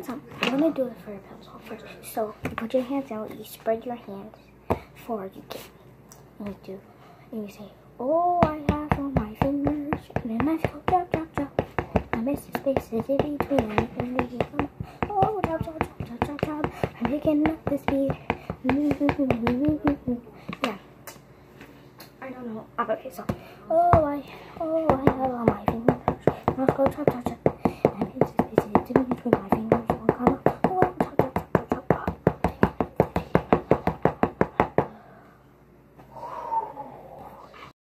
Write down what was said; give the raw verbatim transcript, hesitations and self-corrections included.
So I'm gonna do it for a pencil first. So you put your hands out, you spread your hands forward, you get, and you do, and you say, oh, I have all my fingers, and then I go chop, chop, chop. I miss the spaces in between, and fingers you come, oh, chop, chop, chop, chop, chop, chop. I'm picking up the speed. Yeah. I don't know. Okay, so, oh, I, oh, I have all my fingers. Let's go chop, chop, chop.